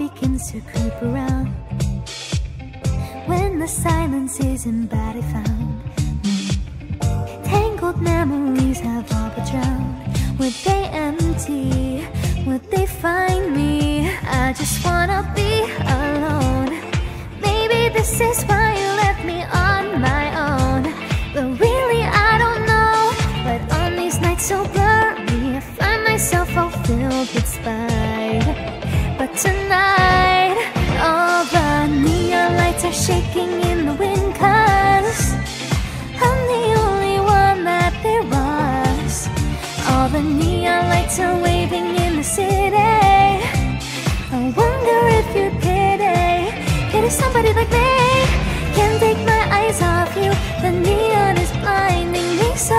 begins to creep around. When the silence isn't bad, I found tangled memories have all but drowned. Would they empty? Would they find me? I just wanna be alone. Maybe this is why you left me on my own. But really I don't know. But on these nights so blurry, I find myself all filled with spite. But tonight, all the neon lights are shaking in the wind, 'cause I'm the only one that there was. All the neon lights are waving in the city. I wonder if you'd pity somebody like me. Can't take my eyes off you. The neon is blinding me so.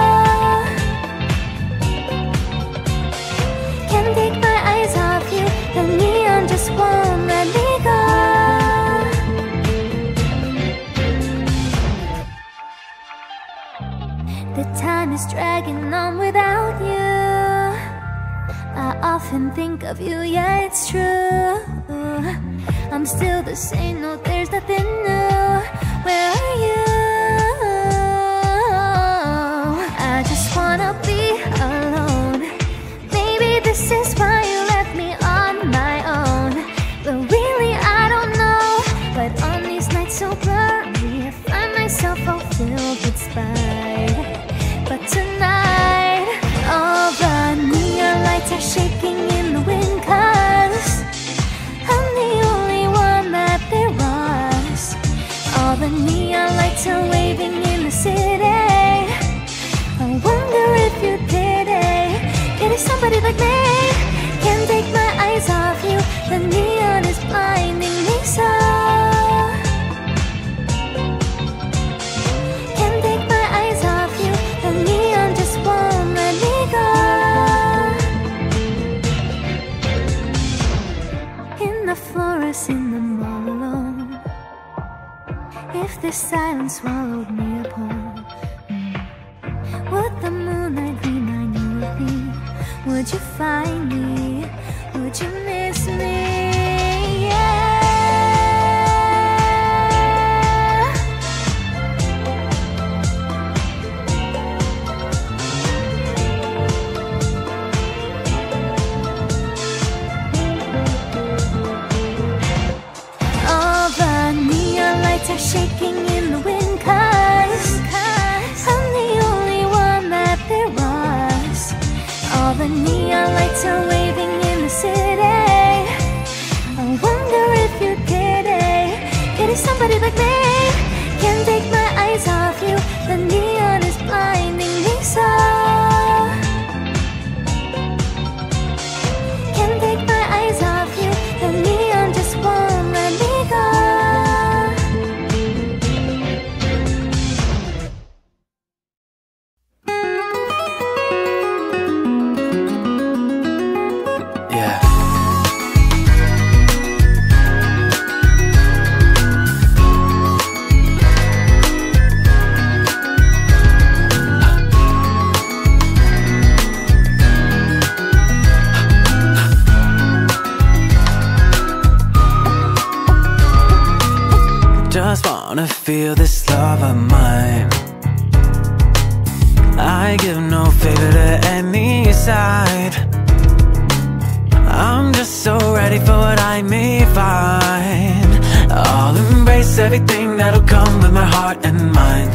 Can't take my eyes off you. The neon just won't let me go. The time is dragging on without you. I often think of you, yeah, it's true. I'm still the same, no, there's nothing new. Where are you? I just wanna be alone. Maybe this is why you left me on my own. But really I don't know. But on these nights so blurry, I find myself all filled with spite. But tonight, all the neon lights are shaking in the wind, 'cause I'm the only one that there was. All the neon lights are waving in the city. I wonder if you'd pity somebody like me. Can't take my eyes off you. The neon is blinding me so. Can't take my eyes off you. The neon just won't let me go. In the forest, in the mall alone. If this silence swallowed me up whole, would the moonlight remind you of me? Would you find me? Would you miss me? Yeah. All the neon lights are shaking in the wind, 'cause I'm the only one that there was. All the neon lights are waving in the city. I wonder if you'd pity somebody like me. Can't take my eyes off you. The neon is blinding me so. Can't take my eyes off you. The neon just won't let me go. Just wanna feel this love of mine. I give no favor to any side. I'm just so ready for what I may find. I'll embrace everything that'll come with my heart and mind.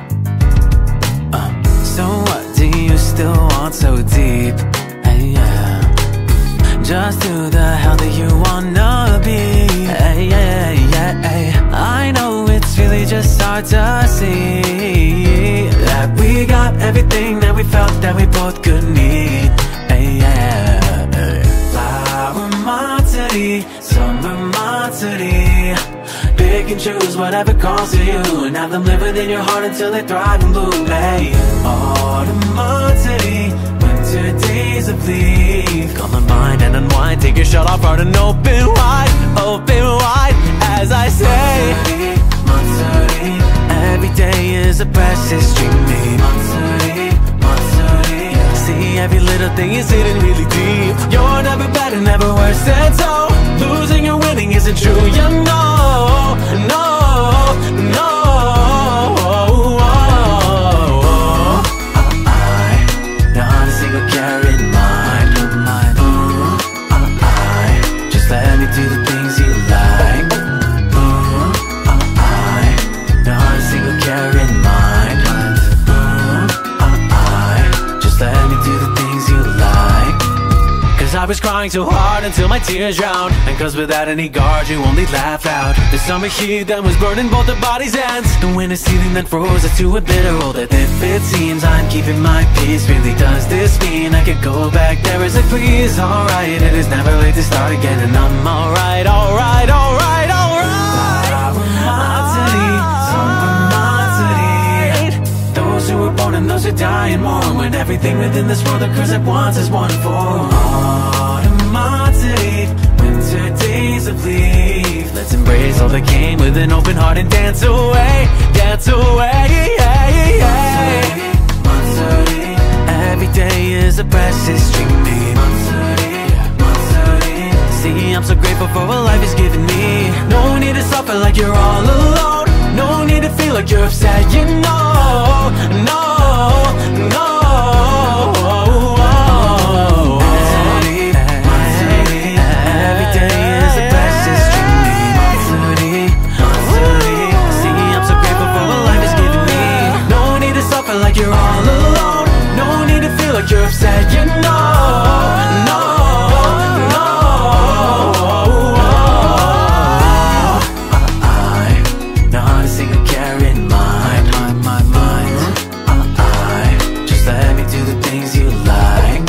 So what do you still want so deep? Hey, yeah. Just who the hell do you wanna be? Hey, yeah, yeah, hey. I know it's really just hard to see that we got everything that we felt that we both could need. Hey, yeah, hey. Flower Monterey, summer Monterey. Pick and choose whatever calls to you, and have them live within your heart until they thrive and bloom. Hey, autumn Monterey, winter days of leaf. Calm my mind and unwind, take your shirt off hard and open wide as I say. Monterey, every day is a precious dream. Monterey, see every little thing is hidden really deep. You're never better, never worse, and so losing or winning isn't true. You know, no, no. Not a single care in mind. Just let me do the things you like. Not a single care in mind. Just let me do the things you like. Cause I was crying so hard until my tears drowned. And cause without any guard you only laughed out. The summer heat that was burning both our bodies' ends. The winter ceiling that froze us to a bitter old death. If it seems I'm keeping my peace, really does this mean I could go back there? Is like please, alright, it is never late to start again. And I'm alright, alright, alright, alright. Those who were born and those who die and mourn, when everything within this world occurs at once is one form. Automatic, winter days of leave. Let's embrace all that came with an open heart and dance away, dance away. Every day is a precious dream. See, I'm so grateful for what life has given me. No need to suffer like you're all alone. No need to feel like you're upset, you know. No, no. Every day is a precious dream. See, I'm so grateful for what life has given me. No need to suffer like you're all alone. No need to feel like you're upset, you know. No, no. Not a single care in mind. Just let me do the things you like.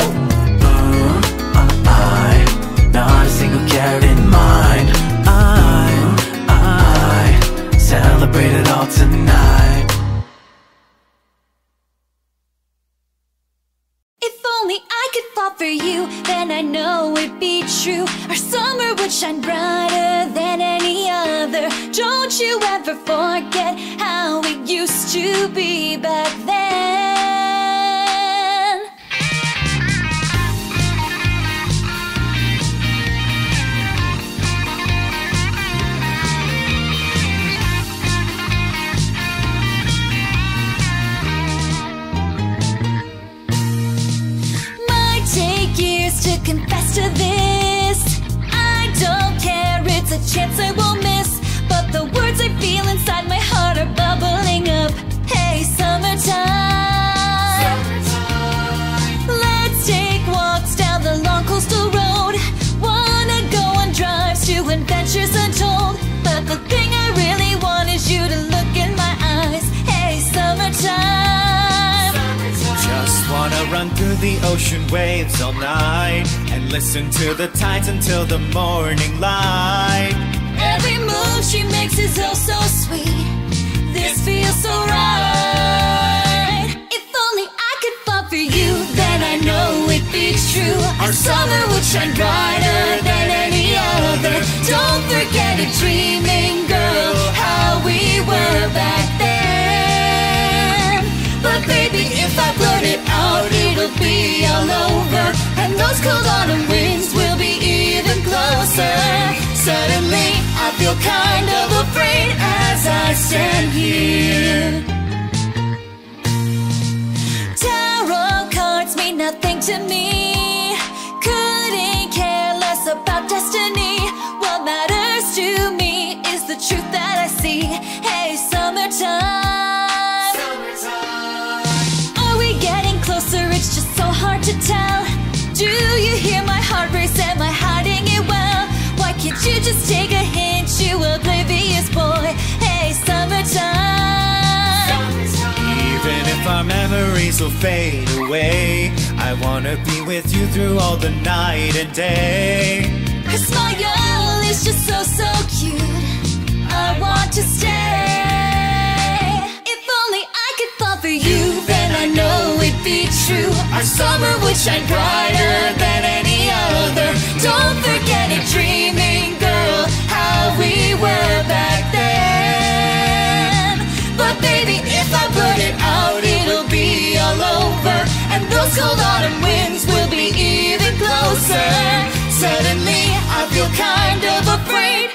Not a single care in mind. I celebrate it all tonight. If only I could fall for you, then I know it'd be true. Our summer would shine brighter than any other. Don't you ever forget how it used to be back then. Might take years to confess to this. I don't care, it's a chance I won't miss. But the words I feel inside my heart are bubbling up. Hey, summertime. Let's take walks down the long coastal road. Wanna go on drives to adventures untold. But the thing I really want is you to look in my eyes. Hey, summertime. Just wanna run through the ocean waves all night and listen to the tides until the morning light. Every move she makes is oh so sweet. This feels so right. If only I could fall for you, then I know it'd be true. Our summer would shine brighter than any other. Don't forget it, dreaming girl, how we were back then. But baby, if I blurt it out, it'll be all over. And those cold autumn winds will be even closer. Suddenly, I feel kind of afraid as I stand here. Tarot cards mean nothing to me. Couldn't care less about destiny. What matters to me is the truth that I see. Hey, summertime. Are we getting closer? It's just so hard to tell. Do you hear my heart race? Am I hiding it well? Why can't you just take a hint, you oblivious boy? Hey, summertime. Even if our memories will fade away, I wanna be with you through all the night and day. Her smile is just so, so cute. I want to stay. If only I could fall for you, then I know it'd be true. Our summer would shine brighter than any other. Don't forget it, dreaming girl, how we were back then. But baby, if I put it out, it'll be all over. And those cold autumn winds will be even closer. Suddenly I feel kind of afraid.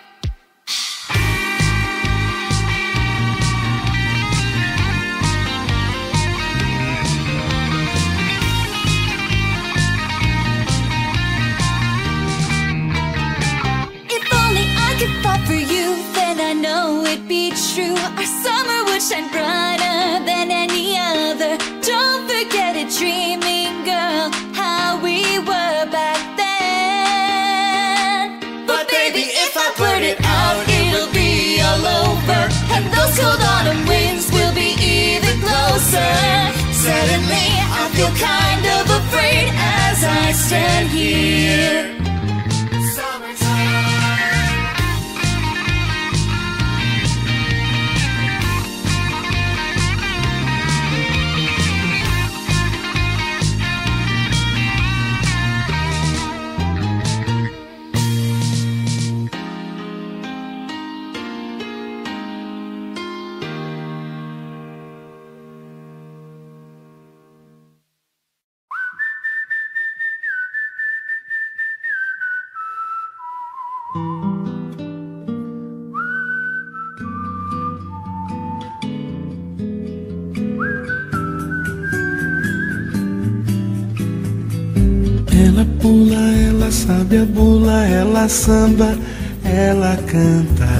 If only I could fall for you, then I know it'd be true. Our summer would shine brighter than any other. Don't forget it, dreaming girl, how we were back then. But baby, if I put it out, it'll be all over, and those cold autumn winds will be even closer. Suddenly I feel kind of afraid as I stand here. Ela pula, ela sabe a bula, ela samba, ela canta,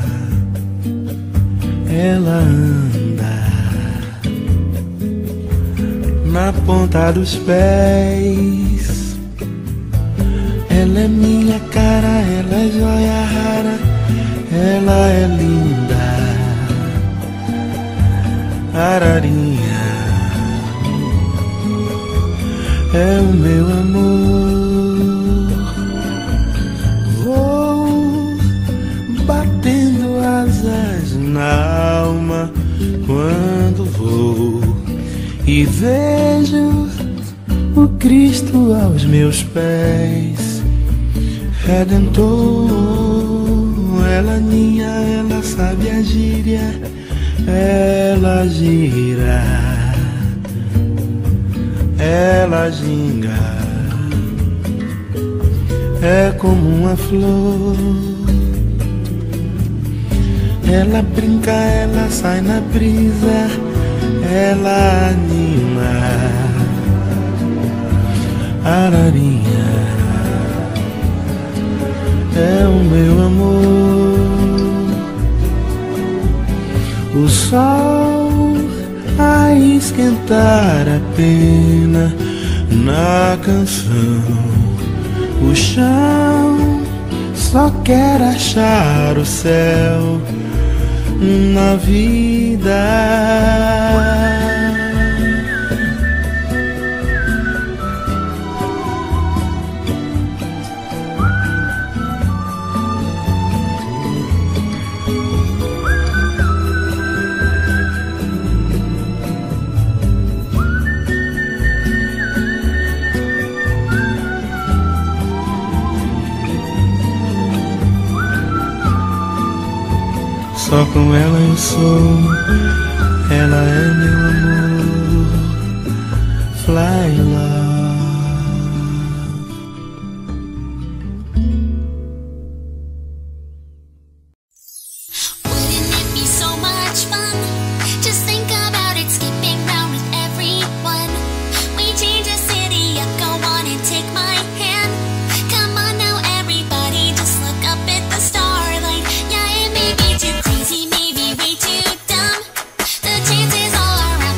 ela anda na ponta dos pés. Ela é minha cara, ela é joia rara, ela é linda, ararinha. É o meu amor. Vou batendo asas na alma quando vou e vejo o Cristo aos meus pés. Redentor, ela ninha, ela sabe a gíria, ela gira, ela ginga, é como uma flor. Ela brinca, ela sai na brisa, ela anima, ararinha, é o meu amor. O sol a esquentar a pena na canção, o chão só quer achar o céu na vida. Só com ela eu sou, ela é meu amor. Fly love. Wouldn't it be so much fun? Just think about it, skipping round with everyone. We change the city up, go on and take my hand. Come on now everybody, just look up at the starlight. Yeah, it may be too crazy, maybe way too dumb. The chances all around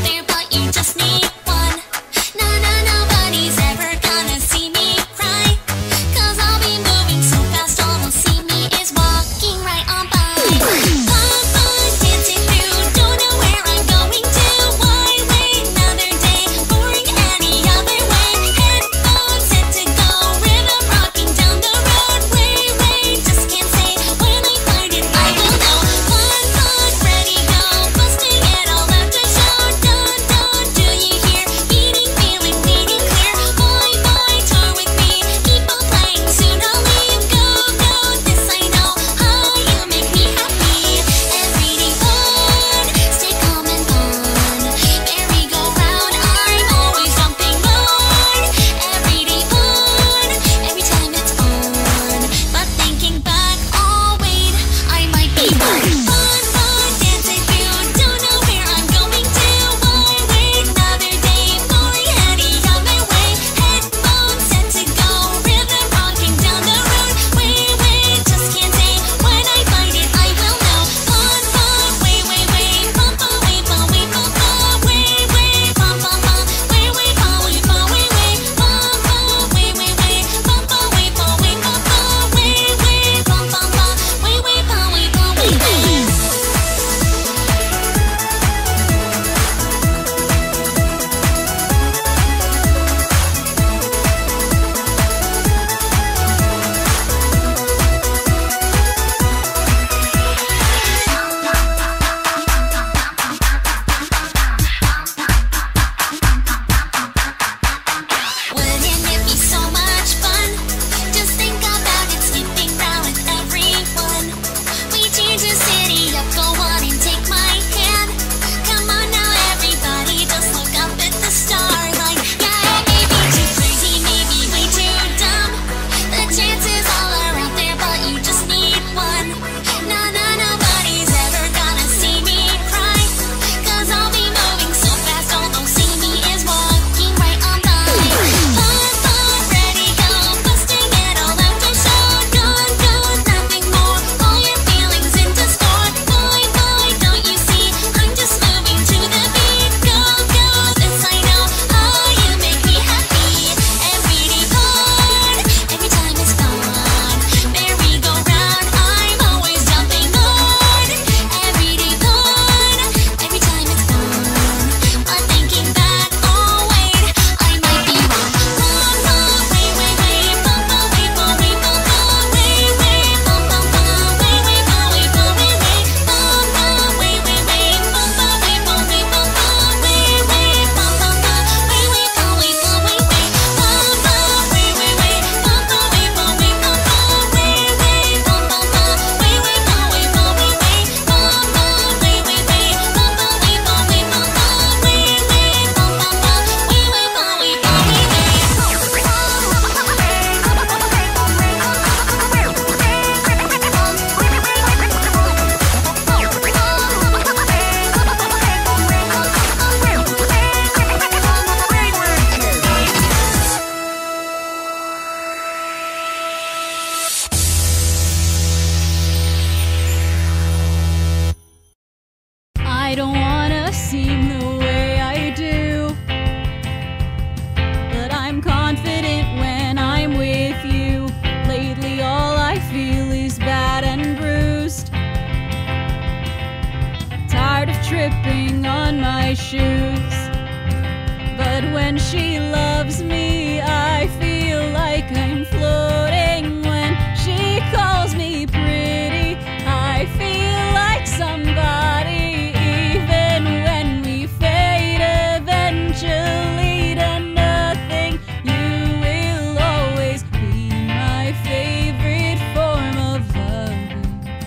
my shoes. But when she loves me, I feel like I'm floating. When she calls me pretty, I feel like somebody. Even when we fade eventually to nothing, you will always be my favorite form of loving.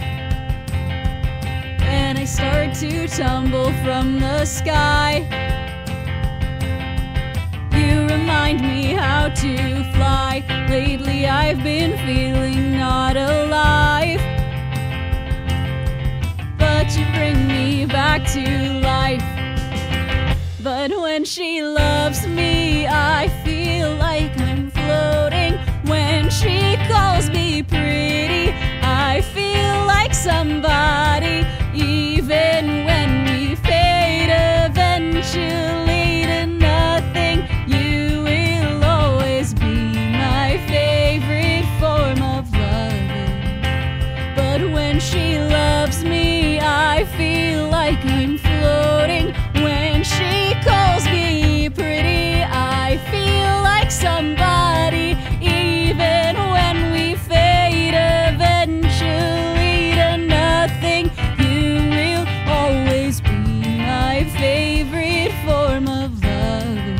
When I start to tumble from the sky, you remind me how to fly. Lately I've been feeling not alive, but you bring me back to life. But when she loves me, I feel like I'm floating. When she calls me pretty, I feel like somebody. Even when we fade eventually to nothing, you will always be my favorite form of loving. But when she loves me, I feel like I'm floating. When she calls me pretty, I feel like somebody. Even when we fade eventually to nothing, you will always be my favorite form of loving.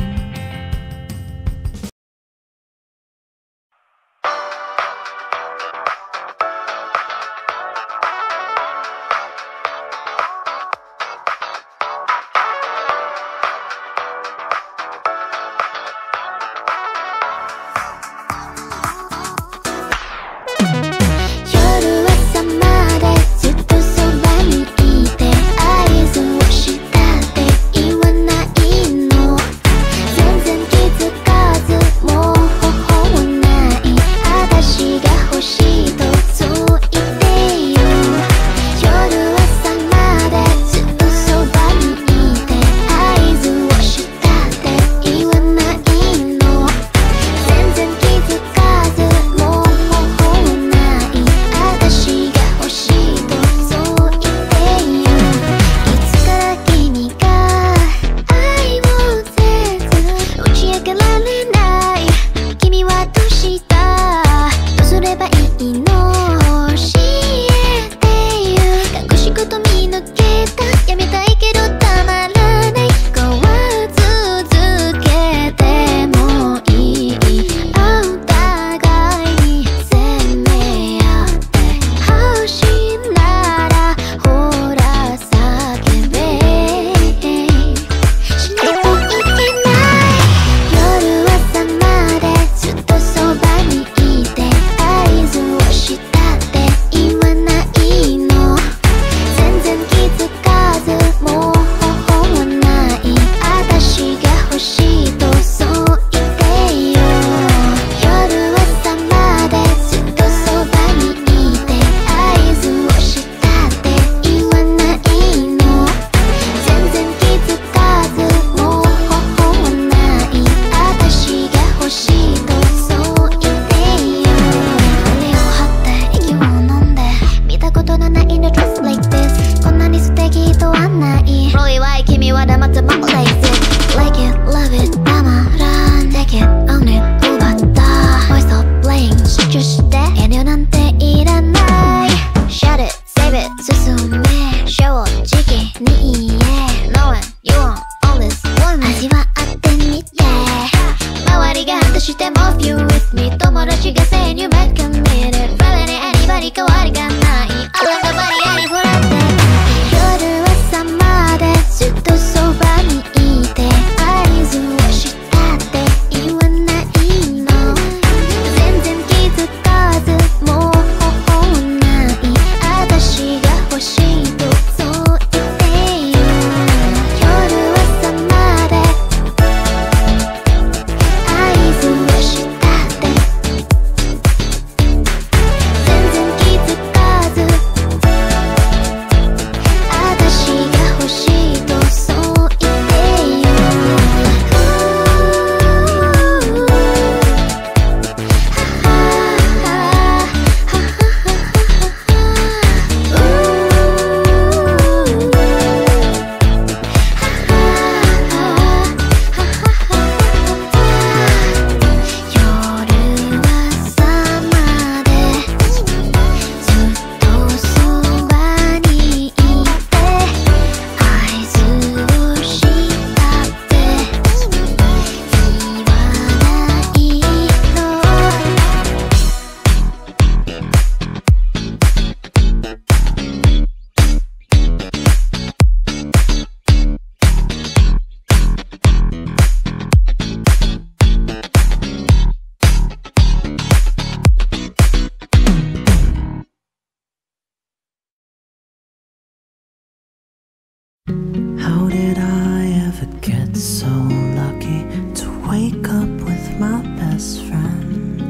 my best friend.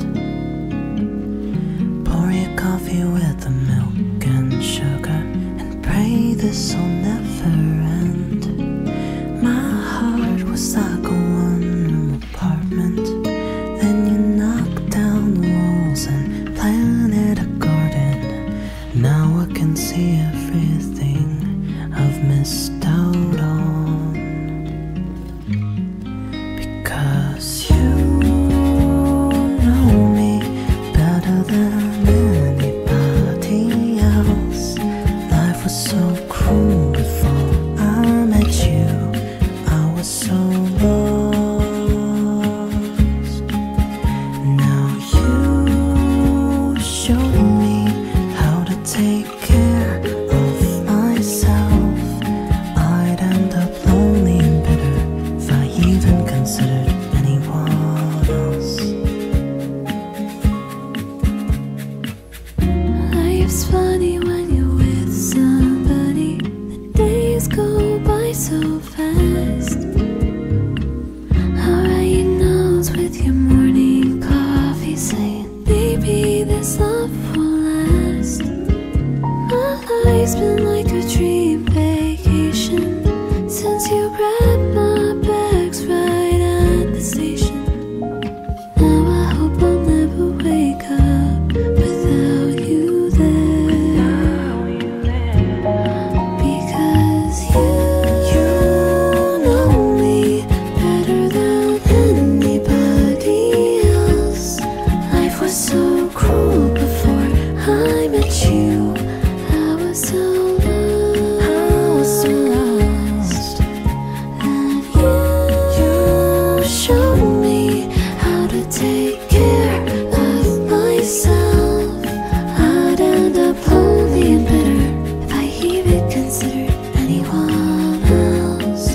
Pour your coffee with the milk and sugar and pray this will never end. My heart was like a one-room apartment. Then you knocked down the walls and planted a garden. Now I can see everything I've missed out on. Because you know me better than anybody else. Life was so cruel before I met you. I was so lost. Now you show me how to take care of myself. I'd end up lonely and bitter if I even considered anyone else. Life's funny when you're with somebody. The days go by so fast. I'll write your notes with your morning coffee, saying, baby, this love will last. My life's been like a dream vacation since you grabbed my bags right at the station. Now I hope I'll never wake up without you there. Because you know me better than anybody else. Life was so cruel before I met you. I was so lost. And you showed me how to take care of myself. I'd end up lonely and bitter if I even considered anyone else.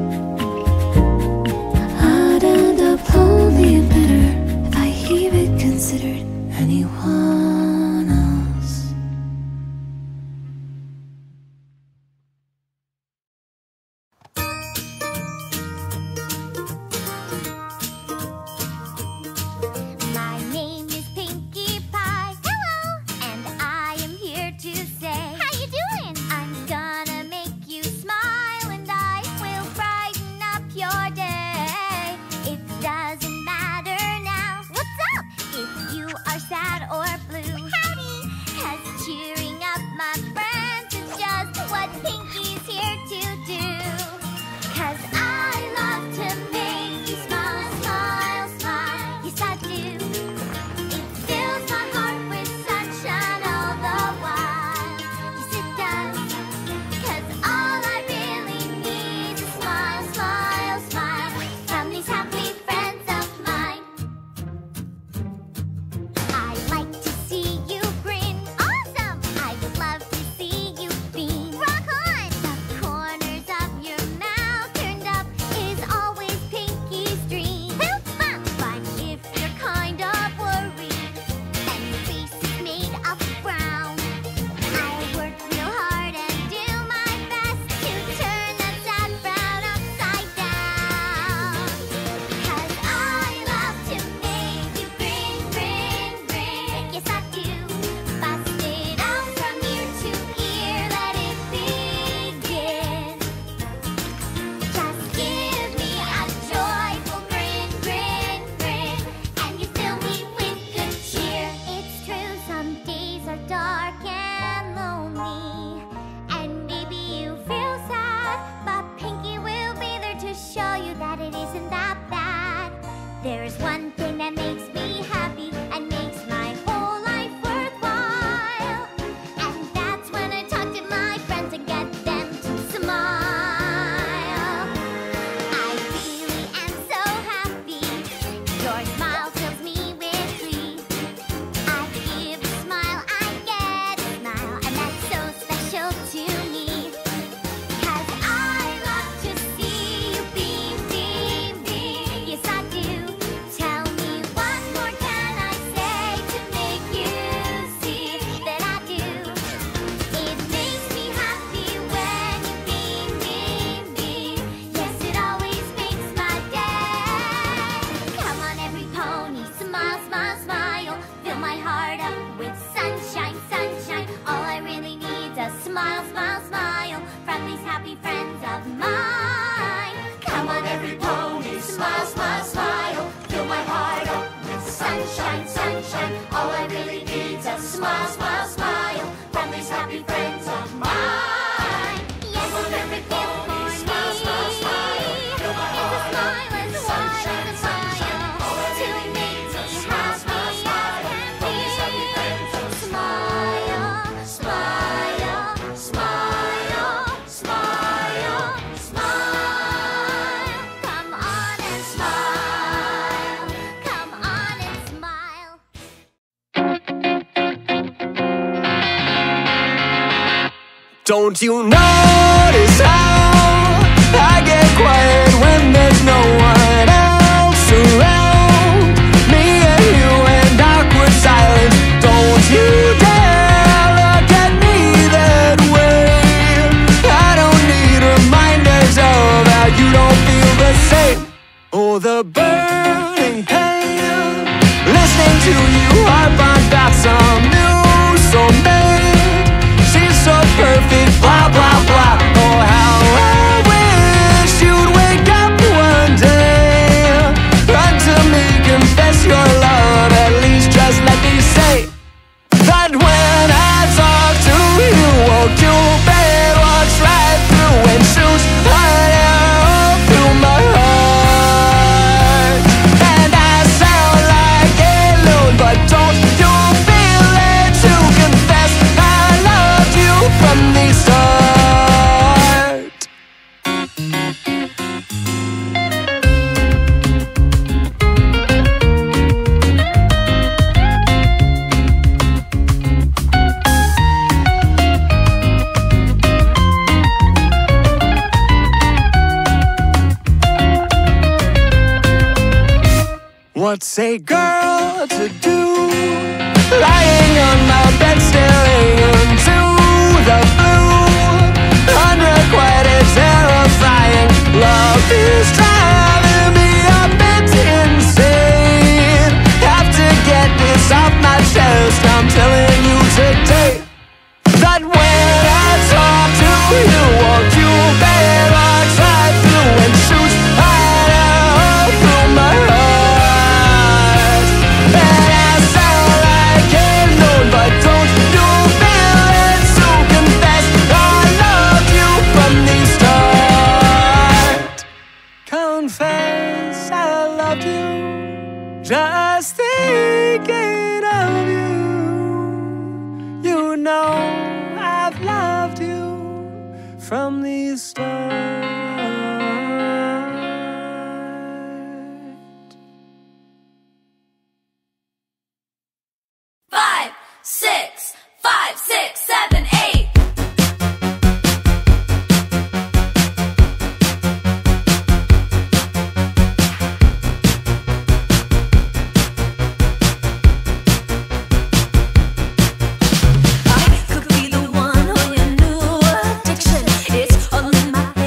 I'd end up lonely and bitter if I even considered anyone else. My name is Pinkie Pie. Hello. And I am here to say, how you doing? I'm gonna make you smile and I will brighten up your day. It doesn't matter now. What's up? If you are sad or blue. Howdy. 'Cause cheering up my friends is just what Pinkie's here to do. 'Cause I love to make you smile, smile, smile. Yes, I do. It fills my heart with sunshine all the while. Yes, it does. 'Cause all I really need is a smile, smile, smile from these happy friends of mine. I like to see you grin. Awesome! I would love to see you beam. Rock on! The corners of your mouth turned up is always Pinkie's dream. But if you're kind of worried and your face is made of brown, I'll work real hard and do my best to turn that sad frown upside down. 'Cause I love to make you grin, grin, grin. Yes, I do. Bust it out from ear to ear, let it begin. Just give me a joyful grin, grin, grin, and you fill me with good cheer. It's true, some days are dark and lonely, and maybe you feel sad, but Pinkie will be there to show you that it isn't that bad. There's one thing that makes me happy and makes my whole life worthwhile, and that's when I talk to my friends and get them to smile. I really am so happy. Your smile fills me with glee. I give a smile, I get a smile, and that's so special to me. 'Cause I love to see you beam, beam, beam. Yes, I do. Tell me why sunshine, sunshine. All I really need's a smile, smile, smile from these happy friends of mine. Yes, it's perfect gift for me. Smile, smile, smile. It's a smile as wide as a smile. All I really need's a smile, smile, smile from these happy friends of smile, smile, smile, smile, smile. Come on and smile. Come on and smile. Don't you notice how I get quiet when there's no one else around? Me and you and awkward silence. Don't you dare look at me that way. I don't need reminders of how you don't feel the same. Oh, the burning pain, listening to you harp on about some new soulmate. She's so perfect, blah, blah, blah. Oh, how I wish you'd wake up one day. Run to me, confess your love. At least just let me say that when I talk to you, oh, Cupid walks right through and shoots an arrow through my heart. And I sound like a loon, but don't you feel it to confess I loved you from the start? What's a girl to do? Lying on my bed staring into the blue. Unrequited, terrifying. Love is driving me a bit insane. Have to get this off my chest. I'm telling you today that when I talk to you, oh, Cupid walks right through and shoots an arrow through my heart. And I sound like a loon, but don't you feel it to confess I loved you from the start? Confess I loved you, just thinking of you. You know I've loved you from the start. 5, 6, 5, 6, 7, 8. I could be the one on your new addiction. It's all in my head.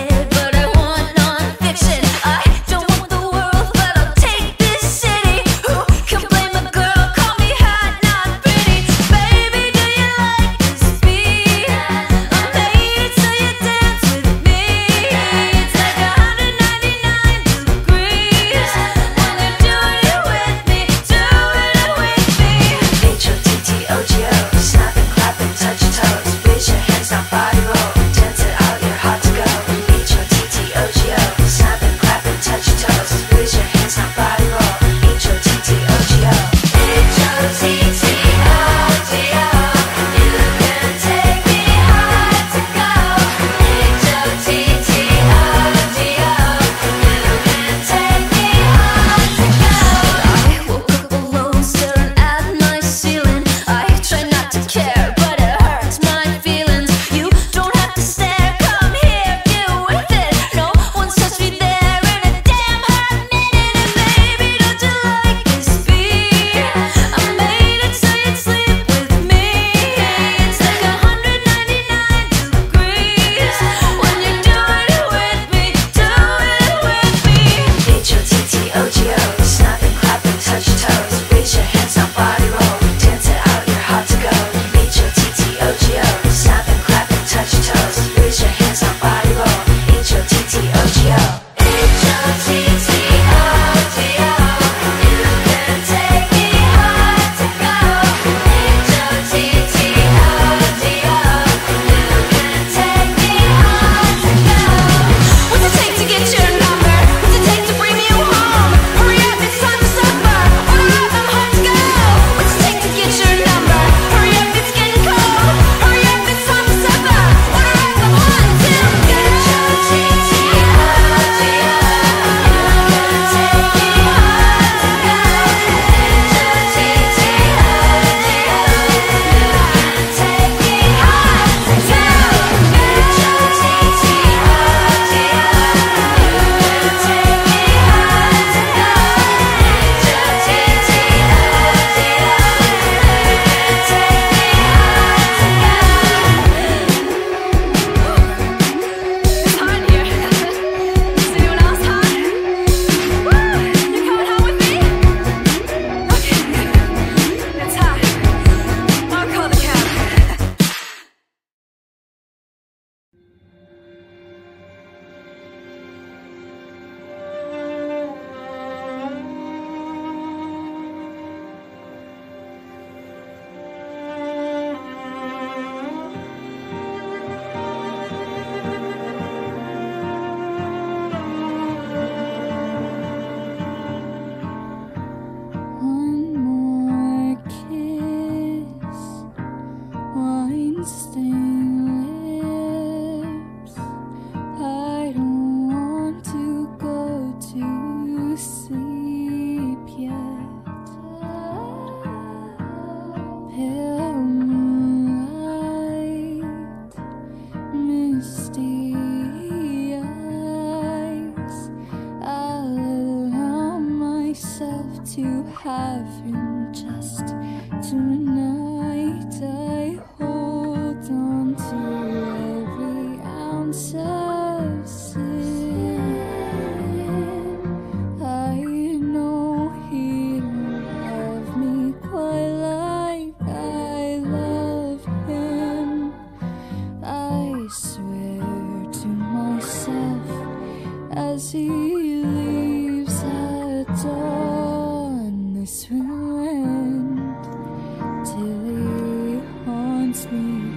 having just tonight. I hold on to every ounce of sin. I know he don't love me quite like I love him. I swear to myself as he leaves at dawn, this will end till he haunts me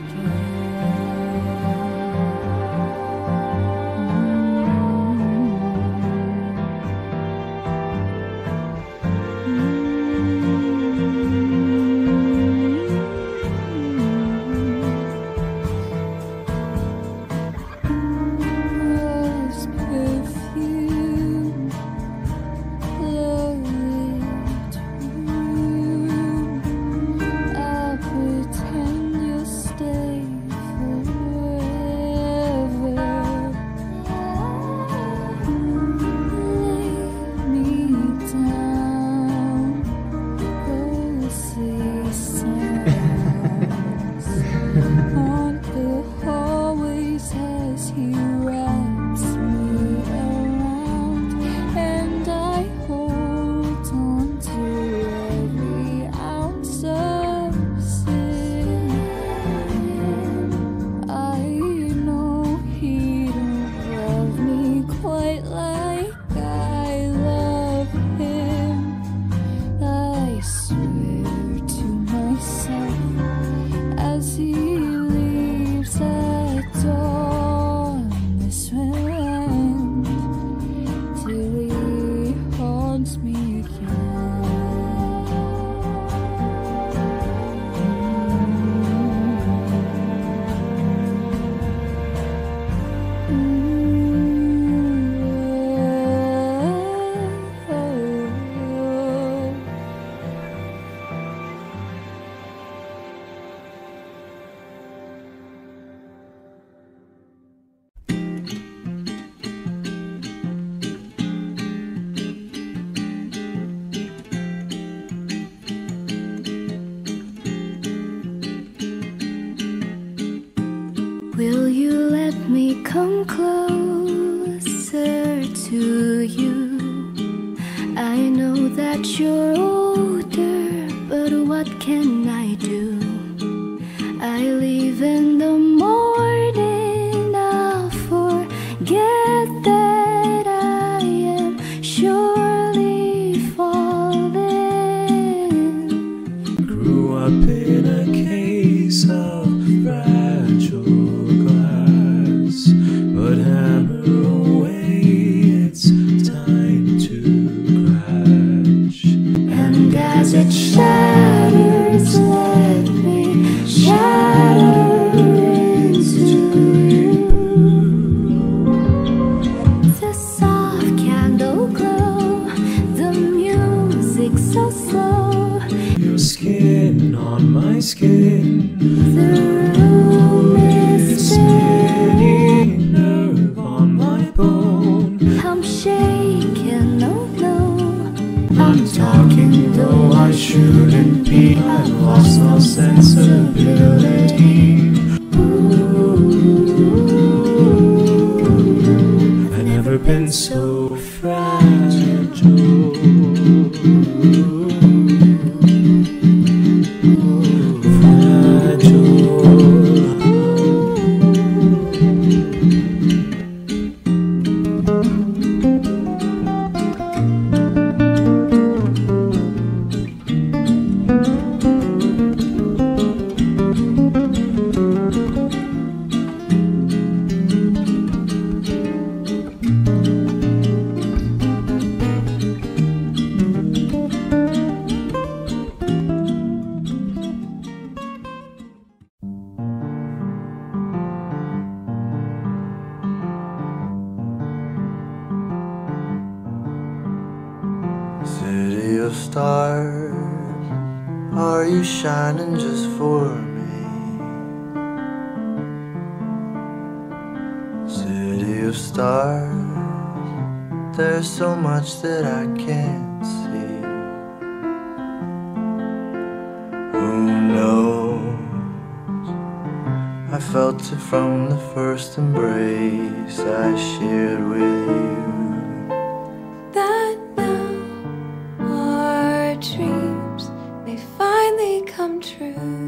Will you let me come closer to you? I know that you're older, but what can I do? I leave in the morning, I'll forget that I am surely falling. Grew up in a case of fragile glass, but hammer away, it's time to crash. And as it shatters, let me shatter into you. The soft candle glow, the music so slow, Your skin on my skin, the room is spinning nerve on my bone. I'm shaking, oh no, I'm talking though I shouldn't be. I've lost all sensibility. I've never been so fragile. City of stars, are you shining just for me? City of stars, there's so much that I can't see. felt it from the first embrace I shared with you. That now our dreams may finally come true.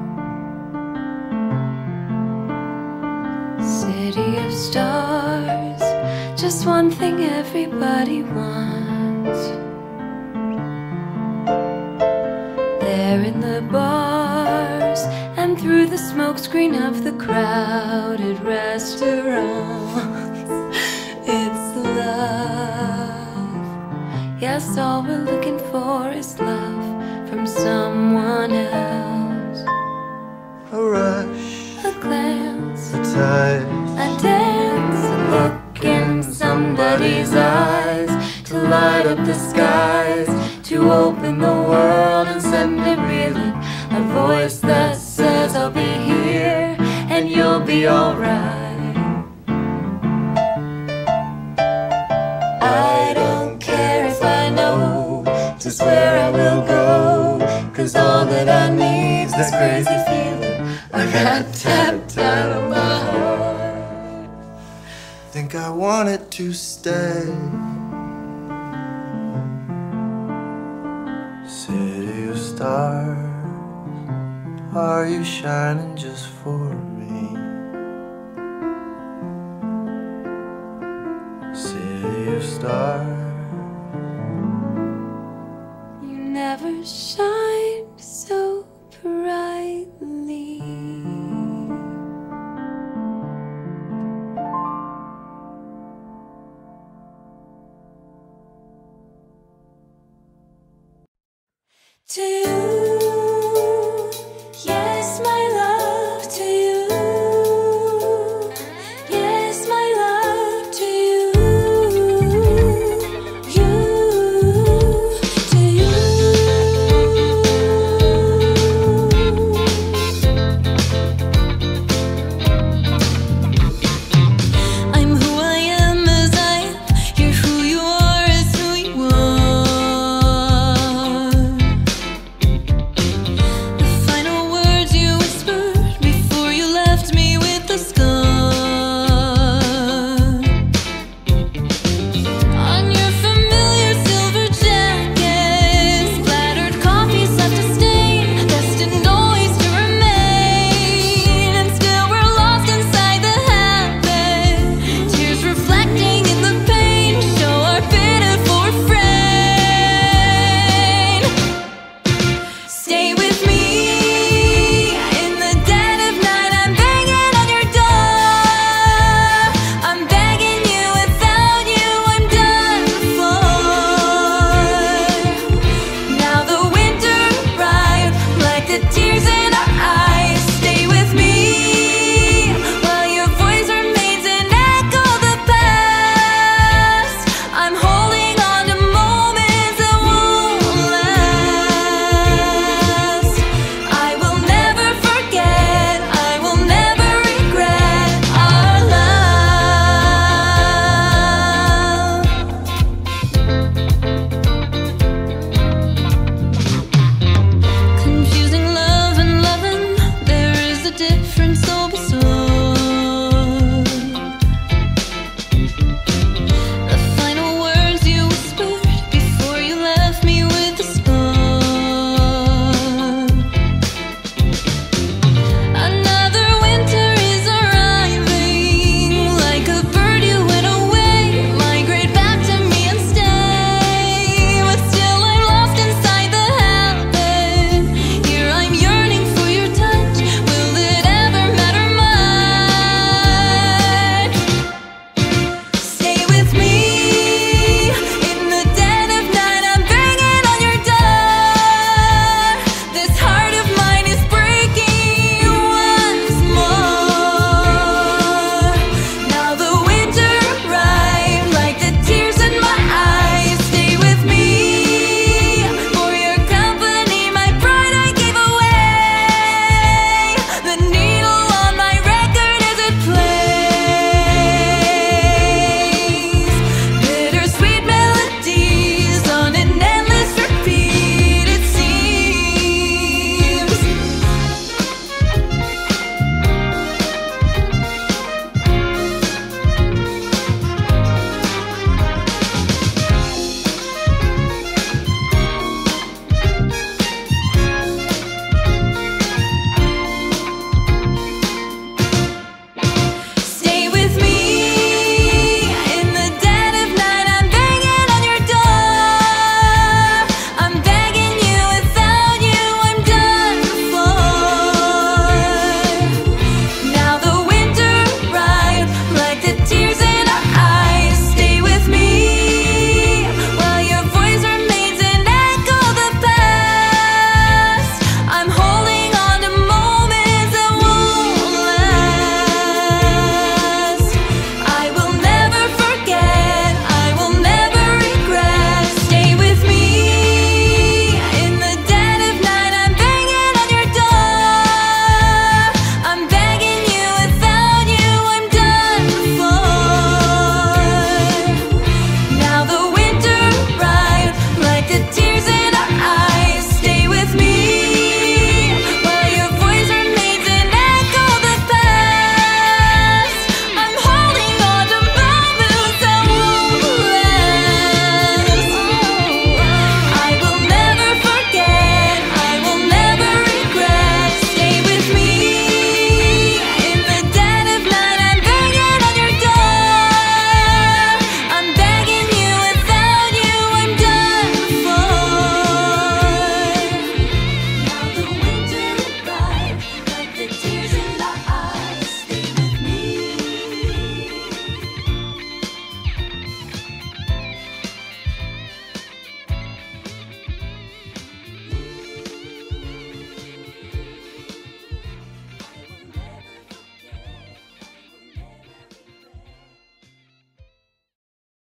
City of stars, just one thing everybody wants. There in the bars and through the smokescreen of the crowded restaurants, it's love. Yes, all we're looking for is love from someone else. A rush, A glance, a touch, a dance, a look in somebody's eyes, to light up the skies, to open the world and send it reeling. A voice that says I'll be here and you'll be alright. I don't care if I know just where I will go, 'cause all that I need's this crazy feeling I got tapped out of my heart. think I want it to stay. City of stars, are you shining just for me? City of stars, You never shined so brightly. To